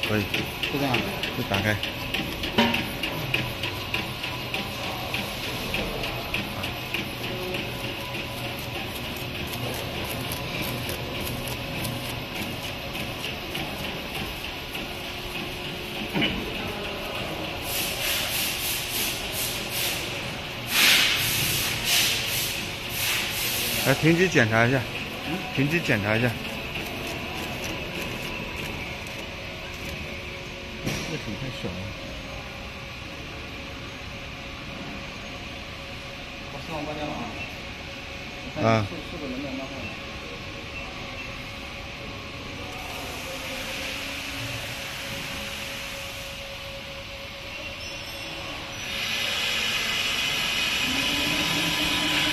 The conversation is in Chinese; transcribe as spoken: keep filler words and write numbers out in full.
可以， 就这样。 就打开。来，停机检查一下，停机检查一下。 这水太小了。把视网关掉了啊。 啊。 是是不是能能让它？